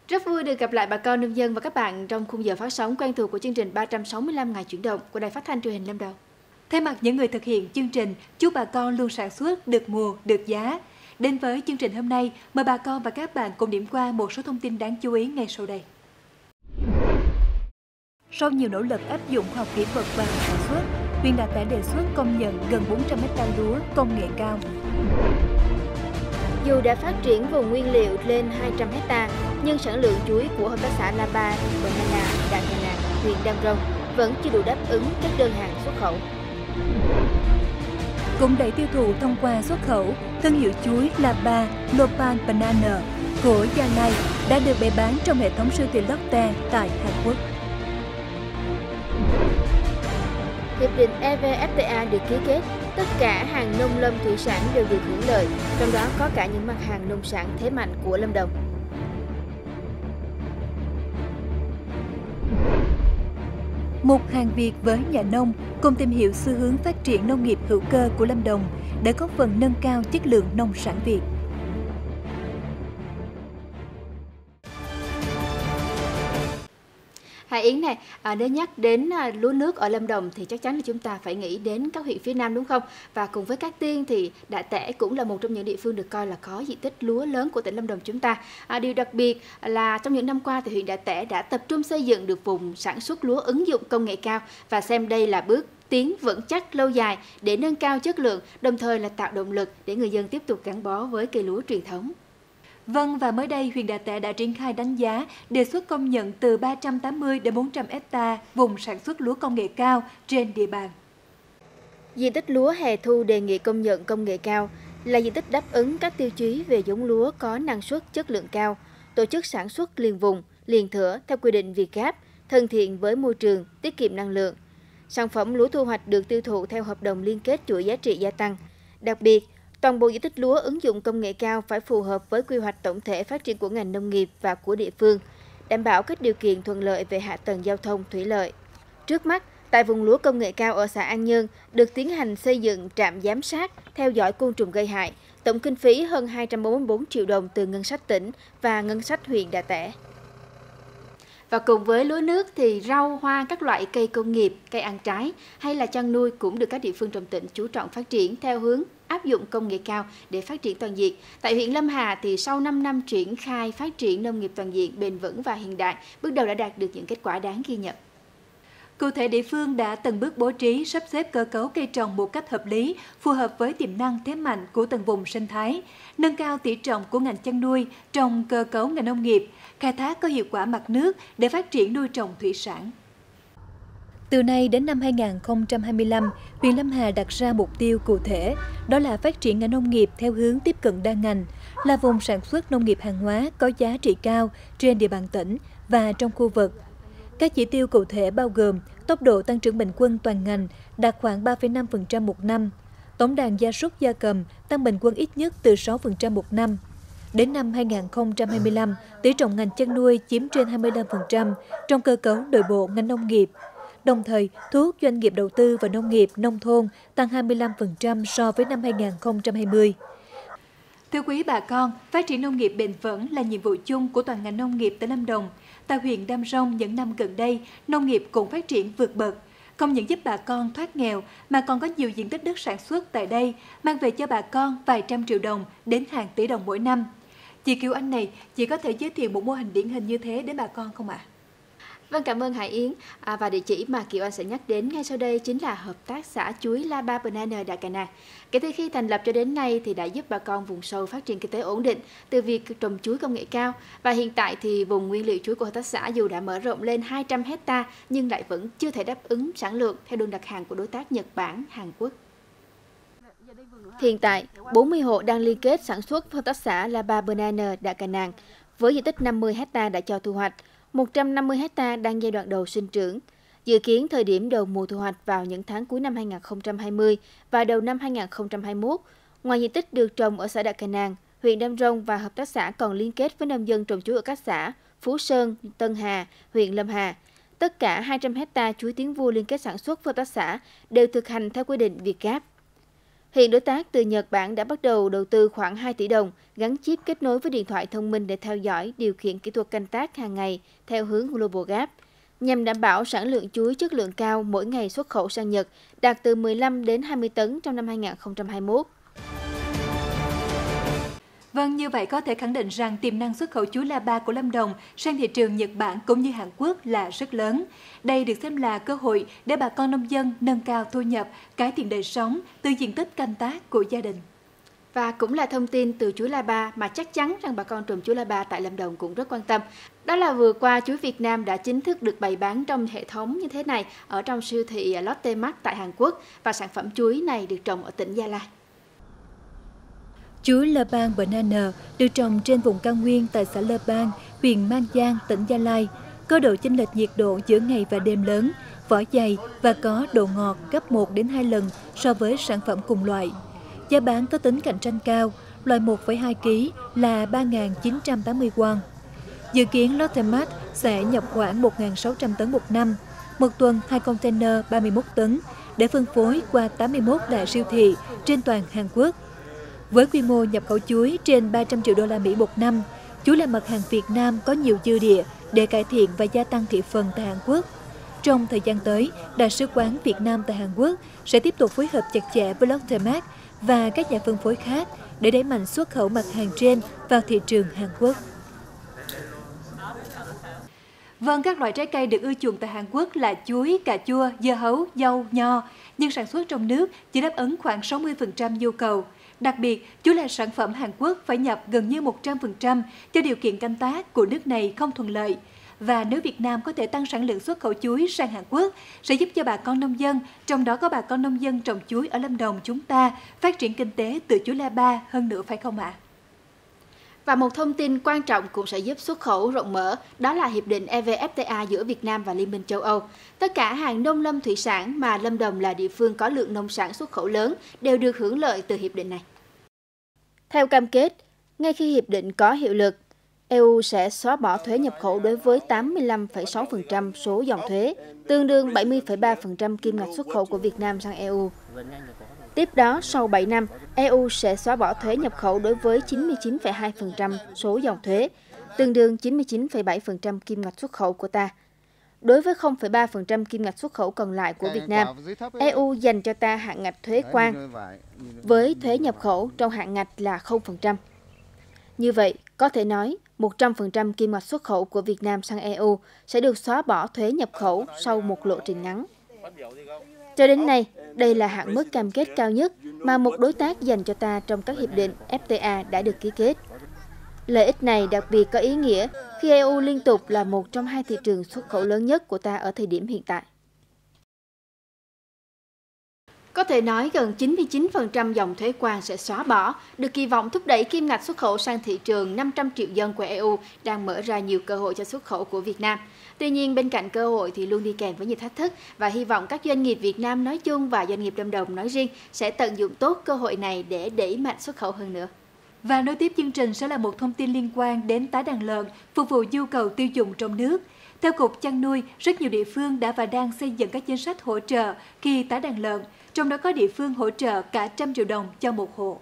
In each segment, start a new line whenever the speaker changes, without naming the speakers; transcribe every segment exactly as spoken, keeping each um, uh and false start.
Rất vui được gặp lại bà con nông dân và các bạn trong khung giờ phát sóng quen thuộc của chương trình ba trăm sáu mươi lăm ngày chuyển động của Đài Phát thanh Truyền hình Lâm Đồng.
Thay mặt những người thực hiện chương trình, chúc bà con luôn sản xuất được mùa, được giá. Đến với chương trình hôm nay, mời bà con và các bạn cùng điểm qua một số thông tin đáng chú ý ngay sau đây. Sau nhiều nỗ lực áp dụng khoa học kỹ thuật vào sản xuất, huyện Đà Tẻ đề xuất công nhận gần bốn trăm héc ta lúa công nghệ cao.
Dù đã phát triển vùng nguyên liệu lên hai trăm héc ta, nhưng sản lượng chuối của hợp tác xã La Ba, Banana, Đạ Cà Nàng, huyện Đam Rông vẫn chưa đủ đáp ứng các đơn hàng xuất khẩu.
Cũng đẩy tiêu thụ thông qua xuất khẩu, thương hiệu chuối La Ba, Lopan Banana của Gia Lai đã được bày bán trong hệ thống siêu thị Lotte tại Hàn Quốc.
Hiệp định e vê ép tê a được ký kết, tất cả hàng nông lâm thủy sản đều được hưởng lợi, trong đó có cả những mặt hàng nông sản thế mạnh của Lâm Đồng.
Một hàng Việt với nhà nông cùng tìm hiểu xu hướng phát triển nông nghiệp hữu cơ của Lâm Đồng để góp phần nâng cao chất lượng nông sản Việt.
Hải Yến này, à, nếu nhắc đến à, lúa nước ở Lâm Đồng thì chắc chắn là chúng ta phải nghĩ đến các huyện phía Nam đúng không? Và cùng với Cát Tiên thì Đạ Tẻ cũng là một trong những địa phương được coi là có diện tích lúa lớn của tỉnh Lâm Đồng chúng ta. À, điều đặc biệt là trong những năm qua thì huyện Đạ Tẻ đã tập trung xây dựng được vùng sản xuất lúa ứng dụng công nghệ cao và xem đây là bước tiến vững chắc lâu dài để nâng cao chất lượng, đồng thời là tạo động lực để người dân tiếp tục gắn bó với cây lúa truyền thống.
Vâng, và mới đây, huyện Đạ Tẻ đã triển khai đánh giá, đề xuất công nhận từ ba trăm tám mươi đến bốn trăm héc ta vùng sản xuất lúa công nghệ cao trên địa bàn.
Diện tích lúa hè thu đề nghị công nhận công nghệ cao là diện tích đáp ứng các tiêu chí về giống lúa có năng suất chất lượng cao, tổ chức sản xuất liền vùng, liền thửa theo quy định Việt Gáp, thân thiện với môi trường, tiết kiệm năng lượng. Sản phẩm lúa thu hoạch được tiêu thụ theo hợp đồng liên kết chuỗi giá trị gia tăng. Đặc biệt, toàn bộ diện tích lúa ứng dụng công nghệ cao phải phù hợp với quy hoạch tổng thể phát triển của ngành nông nghiệp và của địa phương, đảm bảo các điều kiện thuận lợi về hạ tầng giao thông thủy lợi. Trước mắt, tại vùng lúa công nghệ cao ở xã An Nhơn được tiến hành xây dựng trạm giám sát, theo dõi côn trùng gây hại, tổng kinh phí hơn hai trăm bốn mươi tư triệu đồng từ ngân sách tỉnh và ngân sách huyện Đạ Tẻ. Và cùng với lúa nước thì rau, hoa, các loại cây công nghiệp, cây ăn trái hay là chăn nuôi cũng được các địa phương trong tỉnh chú trọng phát triển theo hướng áp dụng công nghệ cao để phát triển toàn diện. Tại huyện Lâm Hà thì sau năm năm triển khai phát triển nông nghiệp toàn diện, bền vững và hiện đại, bước đầu đã đạt được những kết quả đáng ghi nhận.
Cụ thể, địa phương đã từng bước bố trí, sắp xếp cơ cấu cây trồng một cách hợp lý, phù hợp với tiềm năng thế mạnh của từng vùng sinh thái, nâng cao tỷ trọng của ngành chăn nuôi trong cơ cấu ngành nông nghiệp, khai thác có hiệu quả mặt nước để phát triển nuôi trồng thủy sản. Từ nay đến năm hai nghìn không trăm hai mươi lăm, huyện Lâm Hà đặt ra mục tiêu cụ thể, đó là phát triển ngành nông nghiệp theo hướng tiếp cận đa ngành, là vùng sản xuất nông nghiệp hàng hóa có giá trị cao trên địa bàn tỉnh và trong khu vực. Các chỉ tiêu cụ thể bao gồm tốc độ tăng trưởng bình quân toàn ngành đạt khoảng ba phẩy năm phần trăm một năm, tổng đàn gia súc gia cầm tăng bình quân ít nhất từ sáu phần trăm một năm. Đến năm hai nghìn không trăm hai mươi lăm, tỷ trọng ngành chăn nuôi chiếm trên hai mươi lăm phần trăm trong cơ cấu nội bộ ngành nông nghiệp. Đồng thời, thu hút doanh nghiệp đầu tư vào nông nghiệp, nông thôn tăng hai mươi lăm phần trăm so với năm hai nghìn không trăm hai mươi. Thưa quý bà con, phát triển nông nghiệp bền vững là nhiệm vụ chung của toàn ngành nông nghiệp tỉnh Lâm Đồng. Tại huyện Đam Rông những năm gần đây, nông nghiệp cũng phát triển vượt bậc. Không những giúp bà con thoát nghèo mà còn có nhiều diện tích đất sản xuất tại đây, mang về cho bà con vài trăm triệu đồng đến hàng tỷ đồng mỗi năm. Chị Kiều Anh này, chị có thể giới thiệu một mô hình điển hình như thế đến bà con không ạ?
Vâng, cảm ơn Hải Yến. À, và địa chỉ mà Kiều Anh sẽ nhắc đến ngay sau đây chính là Hợp tác xã chuối La Ba Banana Đạ Cà Nàng. Kể từ khi thành lập cho đến nay thì đã giúp bà con vùng sâu phát triển kinh tế ổn định từ việc trồng chuối công nghệ cao. Và hiện tại thì vùng nguyên liệu chuối của hợp tác xã dù đã mở rộng lên hai trăm héc ta nhưng lại vẫn chưa thể đáp ứng sản lượng theo đơn đặt hàng của đối tác Nhật Bản, Hàn Quốc. Hiện tại, bốn mươi hộ đang liên kết sản xuất với hợp tác xã La Ba Banana Đạ Cà Nàng với diện tích năm mươi héc ta đã cho thu hoạch, một trăm năm mươi héc ta đang giai đoạn đầu sinh trưởng. Dự kiến thời điểm đầu mùa thu hoạch vào những tháng cuối năm hai nghìn không trăm hai mươi và đầu năm hai nghìn không trăm hai mươi mốt. Ngoài diện tích được trồng ở xã Đạ Cà Nàng, huyện Đam Rông và hợp tác xã còn liên kết với nông dân trồng chuối ở các xã Phú Sơn, Tân Hà, huyện Lâm Hà. Tất cả hai trăm héc ta chuối Tiến Vua liên kết sản xuất với hợp tác xã đều thực hành theo quy định Việt Gáp. Hiện đối tác từ Nhật Bản đã bắt đầu đầu tư khoảng hai tỷ đồng gắn chip kết nối với điện thoại thông minh để theo dõi, điều khiển kỹ thuật canh tác hàng ngày theo hướng Global Gap, nhằm đảm bảo sản lượng chuối chất lượng cao mỗi ngày xuất khẩu sang Nhật đạt từ mười lăm đến hai mươi tấn trong năm hai nghìn không trăm hai mươi mốt.
Vâng, như vậy có thể khẳng định rằng tiềm năng xuất khẩu chuối La Ba của Lâm Đồng sang thị trường Nhật Bản cũng như Hàn Quốc là rất lớn. Đây được xem là cơ hội để bà con nông dân nâng cao thu nhập, cải thiện đời sống từ diện tích canh tác của gia đình.
Và cũng là thông tin từ chuối La Ba mà chắc chắn rằng bà con trồng chuối La Ba tại Lâm Đồng cũng rất quan tâm. Đó là vừa qua chuối Việt Nam đã chính thức được bày bán trong hệ thống như thế này ở trong siêu thị Lotte Mart tại Hàn Quốc và sản phẩm chuối này được trồng ở tỉnh Gia Lai.
Chuối La Bang Banana được trồng trên vùng cao nguyên tại xã La Bang, huyện Mang Giang, tỉnh Gia Lai, có độ chênh lệch nhiệt độ giữa ngày và đêm lớn, vỏ dày và có độ ngọt gấp một đến hai lần so với sản phẩm cùng loại. Giá bán có tính cạnh tranh cao, loại một phẩy hai ki lô gam là ba nghìn chín trăm tám mươi won. Dự kiến Lotte Mart sẽ nhập khoảng một nghìn sáu trăm tấn một năm, một tuần hai container ba mươi mốt tấn để phân phối qua tám mươi mốt đại siêu thị trên toàn Hàn Quốc. Với quy mô nhập khẩu chuối trên ba trăm triệu đô la Mỹ một năm, chuối là mặt hàng Việt Nam có nhiều dư địa để cải thiện và gia tăng thị phần tại Hàn Quốc. Trong thời gian tới, Đại sứ quán Việt Nam tại Hàn Quốc sẽ tiếp tục phối hợp chặt chẽ với Lotte Mart và các nhà phân phối khác để đẩy mạnh xuất khẩu mặt hàng trên vào thị trường Hàn Quốc. Vâng, các loại trái cây được ưa chuộng tại Hàn Quốc là chuối, cà chua, dưa hấu, dâu, nho, nhưng sản xuất trong nước chỉ đáp ứng khoảng sáu mươi phần trăm nhu cầu. Đặc biệt, chuối là sản phẩm Hàn Quốc phải nhập gần như một trăm phần trăm do điều kiện canh tác của nước này không thuận lợi. Và nếu Việt Nam có thể tăng sản lượng xuất khẩu chuối sang Hàn Quốc, sẽ giúp cho bà con nông dân, trong đó có bà con nông dân trồng chuối ở Lâm Đồng chúng ta, phát triển kinh tế từ chuối La Ba hơn nữa phải không ạ?
Và một thông tin quan trọng cũng sẽ giúp xuất khẩu rộng mở, đó là Hiệp định e vê ép tê a giữa Việt Nam và Liên minh châu Âu. Tất cả hàng nông lâm thủy sản mà Lâm Đồng là địa phương có lượng nông sản xuất khẩu lớn đều được hưởng lợi từ hiệp định này. Theo cam kết, ngay khi hiệp định có hiệu lực, e u sẽ xóa bỏ thuế nhập khẩu đối với tám mươi lăm phẩy sáu phần trăm số dòng thuế, tương đương bảy mươi phẩy ba phần trăm kim ngạch xuất khẩu của Việt Nam sang e u. Tiếp đó, sau bảy năm, e u sẽ xóa bỏ thuế nhập khẩu đối với chín mươi chín phẩy hai phần trăm số dòng thuế, tương đương chín mươi chín phẩy bảy phần trăm kim ngạch xuất khẩu của ta. Đối với không phẩy ba phần trăm kim ngạch xuất khẩu còn lại của Việt Nam, e u dành cho ta hạn ngạch thuế quan với thuế nhập khẩu trong hạn ngạch là không phần trăm. Như vậy, có thể nói một trăm phần trăm kim ngạch xuất khẩu của Việt Nam sang e u sẽ được xóa bỏ thuế nhập khẩu sau một lộ trình ngắn. Cho đến nay, đây là hạn mức cam kết cao nhất mà một đối tác dành cho ta trong các hiệp định ép tê a đã được ký kết. Lợi ích này đặc biệt có ý nghĩa khi e u liên tục là một trong hai thị trường xuất khẩu lớn nhất của ta ở thời điểm hiện tại. Có thể nói gần chín mươi chín phần trăm dòng thuế quan sẽ xóa bỏ, được kỳ vọng thúc đẩy kim ngạch xuất khẩu sang thị trường năm trăm triệu dân của e u đang mở ra nhiều cơ hội cho xuất khẩu của Việt Nam. Tuy nhiên, bên cạnh cơ hội thì luôn đi kèm với nhiều thách thức và hy vọng các doanh nghiệp Việt Nam nói chung và doanh nghiệp Lâm Đồng nói riêng sẽ tận dụng tốt cơ hội này để đẩy mạnh xuất khẩu hơn nữa. Và nối tiếp chương trình sẽ là một thông tin liên quan đến tái đàn lợn phục vụ nhu cầu tiêu dùng trong nước. Theo Cục Chăn nuôi, rất nhiều địa phương đã và đang xây dựng các chính sách hỗ trợ khi tái đàn lợn, trong đó có địa phương hỗ trợ cả trăm triệu đồng cho một hộ.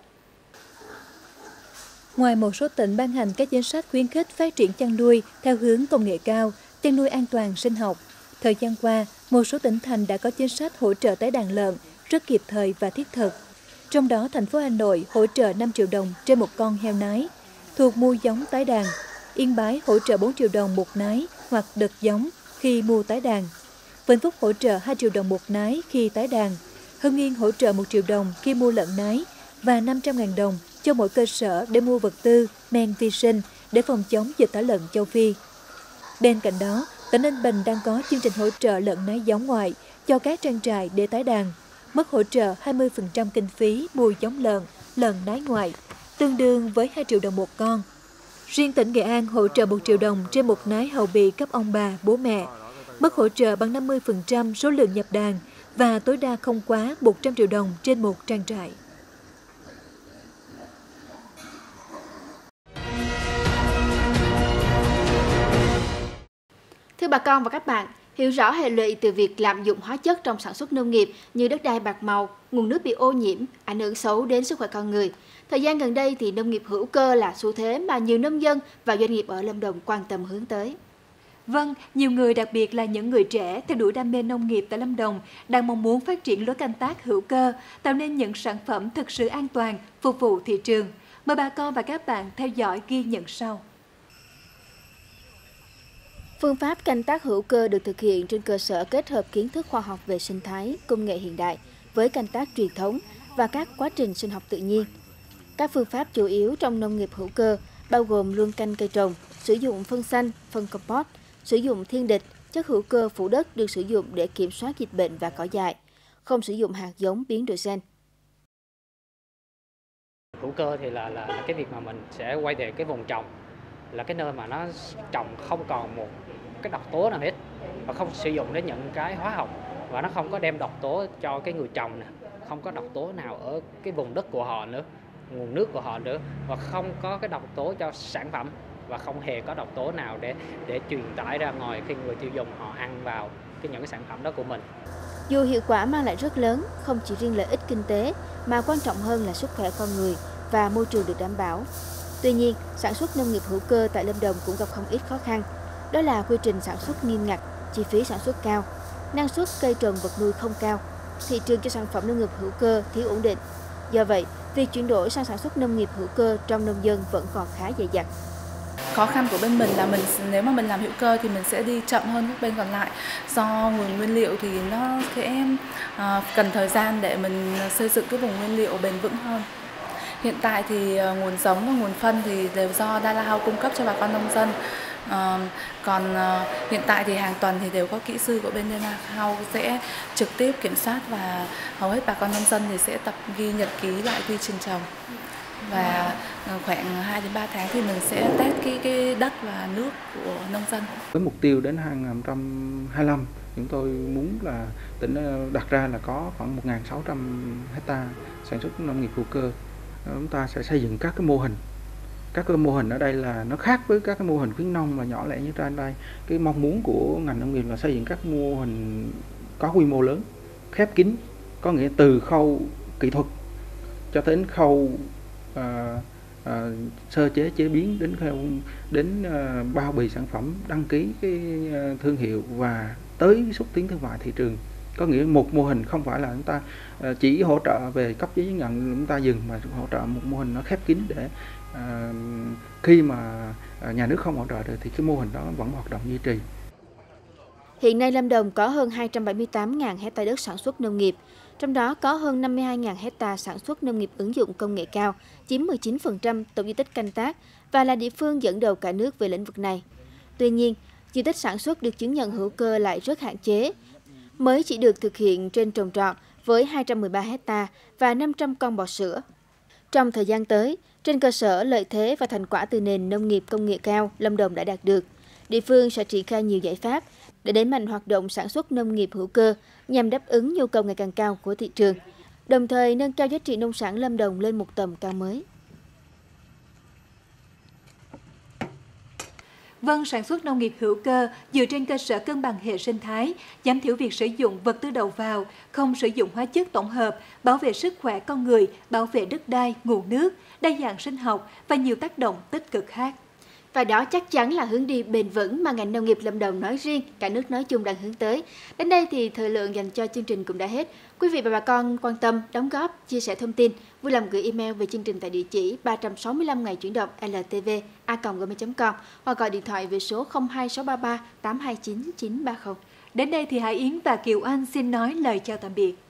Ngoài một số tỉnh ban hành các chính sách khuyến khích phát triển chăn nuôi theo hướng công nghệ cao, chăn nuôi an toàn sinh học, thời gian qua, một số tỉnh thành đã có chính sách hỗ trợ tái đàn lợn rất kịp thời và thiết thực. Trong đó, thành phố Hà Nội hỗ trợ năm triệu đồng trên một con heo nái, thuộc mua giống tái đàn. Yên Bái hỗ trợ bốn triệu đồng một nái hoặc đợt giống khi mua tái đàn. Vĩnh Phúc hỗ trợ hai triệu đồng một nái khi tái đàn. Hưng Yên hỗ trợ một triệu đồng khi mua lợn nái và năm trăm nghìn đồng cho mỗi cơ sở để mua vật tư, men vi sinh để phòng chống dịch tả lợn châu Phi. Bên cạnh đó, tỉnh Ninh Bình đang có chương trình hỗ trợ lợn nái giống ngoại cho các trang trại để tái đàn, mức hỗ trợ hai mươi phần trăm kinh phí mua giống lợn, lợn nái ngoại, tương đương với hai triệu đồng một con. Riêng tỉnh Nghệ An hỗ trợ một triệu đồng trên một nái hậu bị cấp ông bà, bố mẹ, mức hỗ trợ bằng năm mươi phần trăm số lượng nhập đàn và tối đa không quá một trăm triệu đồng trên một trang trại. Thưa bà con và các bạn, Hiểu rõ hệ lụy từ việc lạm dụng hóa chất trong sản xuất nông nghiệp như đất đai bạc màu, nguồn nước bị ô nhiễm, ảnh hưởng xấu đến sức khỏe con người. Thời gian gần đây thì nông nghiệp hữu cơ là xu thế mà nhiều nông dân và doanh nghiệp ở Lâm Đồng quan tâm hướng tới.
Vâng, nhiều người, đặc biệt là những người trẻ theo đuổi đam mê nông nghiệp tại Lâm Đồng đang mong muốn phát triển lối canh tác hữu cơ, tạo nên những sản phẩm thực sự an toàn, phục vụ thị trường. Mời bà con và các bạn theo dõi ghi nhận sau.
Phương pháp canh tác hữu cơ được thực hiện trên cơ sở kết hợp kiến thức khoa học về sinh thái, công nghệ hiện đại với canh tác truyền thống và các quá trình sinh học tự nhiên. Các phương pháp chủ yếu trong nông nghiệp hữu cơ bao gồm luân canh cây trồng, sử dụng phân xanh, phân compost, sử dụng thiên địch, chất hữu cơ phủ đất được sử dụng để kiểm soát dịch bệnh và cỏ dại, không sử dụng hạt giống biến đổi gen.
Hữu cơ thì là, là là cái việc mà mình sẽ quay về cái vùng trồng, là cái nơi mà nó trồng không còn một cái độc tố nào hết và không sử dụng đến những cái hóa học, và nó không có đem độc tố cho cái người trồng nè, không có độc tố nào ở cái vùng đất của họ nữa, nguồn nước của họ nữa, và không có cái độc tố cho sản phẩm và không hề có độc tố nào để để truyền tải ra ngoài khi người tiêu dùng họ ăn vào cái những cái sản phẩm đó của mình.
Dù hiệu quả mang lại rất lớn, không chỉ riêng lợi ích kinh tế mà quan trọng hơn là sức khỏe con người và môi trường được đảm bảo. Tuy nhiên, sản xuất nông nghiệp hữu cơ tại Lâm Đồng cũng gặp không ít khó khăn. Đó là quy trình sản xuất nghiêm ngặt, chi phí sản xuất cao, năng suất cây trồng vật nuôi không cao, thị trường cho sản phẩm nông nghiệp hữu cơ thiếu ổn định. Do vậy, việc chuyển đổi sang sản xuất nông nghiệp hữu cơ trong nông dân vẫn còn khá dè dặt.
Khó khăn của bên mình là mình nếu mà mình làm hữu cơ thì mình sẽ đi chậm hơn các bên còn lại, do nguồn nguyên liệu thì nó sẽ uh, cần thời gian để mình xây dựng cái vùng nguyên liệu bền vững hơn. Hiện tại thì uh, nguồn giống và nguồn phân thì đều do Dala House cung cấp cho bà con nông dân. Uh, còn uh, hiện tại thì hàng tuần thì đều có kỹ sư của bên Dala House sẽ trực tiếp kiểm soát, và hầu hết bà con nông dân thì sẽ tập ghi nhật ký lại quy trình trồng. Và khoảng hai đến ba tháng thì mình sẽ test cái, cái đất và nước của nông dân.
Với mục tiêu đến hai nghìn không trăm hai mươi lăm, chúng tôi muốn là tỉnh đặt ra là có khoảng một nghìn sáu trăm hectare sản xuất nông nghiệp hữu cơ. Chúng ta sẽ xây dựng các cái mô hình. Các cái mô hình ở đây là nó khác với các cái mô hình khuyến nông và nhỏ lẻ như trên đây. Cái mong muốn của ngành nông nghiệp là xây dựng các mô hình có quy mô lớn, khép kín, có nghĩa từ khâu kỹ thuật cho đến khâu À, à, sơ chế chế biến đến đến à, bao bì sản phẩm, đăng ký cái à, thương hiệu và tới xúc tiến thương mại thị trường. Có nghĩa một mô hình không phải là chúng ta à, chỉ hỗ trợ về cấp giấy chứng nhận chúng ta dừng, mà hỗ trợ một mô hình nó khép kín để à, khi mà à, nhà nước không hỗ trợ được thì cái mô hình đó vẫn hoạt động duy trì.
Hiện nay Lâm Đồng có hơn hai trăm bảy mươi tám nghìn hectare đất sản xuất nông nghiệp, trong đó có hơn năm mươi hai nghìn hectare sản xuất nông nghiệp ứng dụng công nghệ cao, chiếm mười chín phần trăm tổng diện tích canh tác và là địa phương dẫn đầu cả nước về lĩnh vực này. Tuy nhiên, diện tích sản xuất được chứng nhận hữu cơ lại rất hạn chế, mới chỉ được thực hiện trên trồng trọt với hai trăm mười ba hectare và năm trăm con bò sữa. Trong thời gian tới, trên cơ sở lợi thế và thành quả từ nền nông nghiệp công nghệ cao Lâm Đồng đã đạt được, địa phương sẽ triển khai nhiều giải pháp để đẩy mạnh hoạt động sản xuất nông nghiệp hữu cơ nhằm đáp ứng nhu cầu ngày càng cao của thị trường, đồng thời nâng cao giá trị nông sản Lâm Đồng lên một tầm cao mới.
Vâng, sản xuất nông nghiệp hữu cơ dựa trên cơ sở cân bằng hệ sinh thái, giảm thiểu việc sử dụng vật tư đầu vào, không sử dụng hóa chất tổng hợp, bảo vệ sức khỏe con người, bảo vệ đất đai, nguồn nước, đa dạng sinh học và nhiều tác động tích cực khác.
Và đó chắc chắn là hướng đi bền vững mà ngành nông nghiệp Lâm Đồng nói riêng, cả nước nói chung đang hướng tới. Đến đây thì thời lượng dành cho chương trình cũng đã hết. Quý vị và bà con quan tâm, đóng góp, chia sẻ thông tin, vui lòng gửi email về chương trình tại địa chỉ ba trăm sáu mươi lăm ngày chuyển động l t v a còng gmail chấm com hoặc gọi điện thoại về số không hai sáu ba ba tám hai chín chín ba không.
Đến đây thì Hải Yến và Kiều Anh xin nói lời chào tạm biệt.